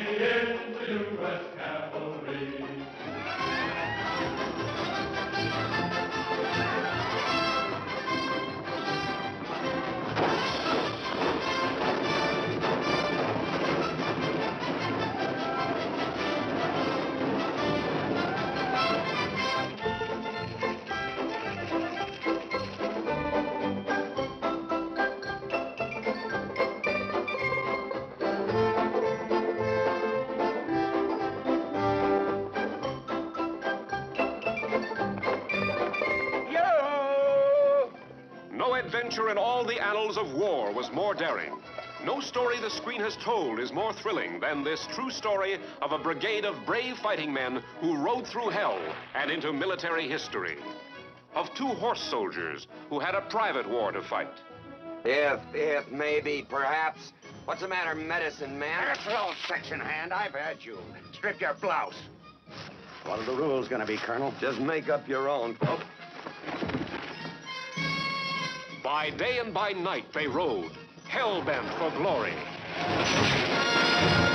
in the U.S. Cavalry. No adventure in all the annals of war was more daring. No story the screen has told is more thrilling than this true story of a brigade of brave fighting men who rode through hell and into military history. Of two horse soldiers who had a private war to fight. If, maybe, perhaps. What's the matter, medicine man? That's all, section hand. I've had you. Strip your blouse. What are the rules gonna be, Colonel? Just make up your own. Oh. By day and by night they rode, hell-bent for glory.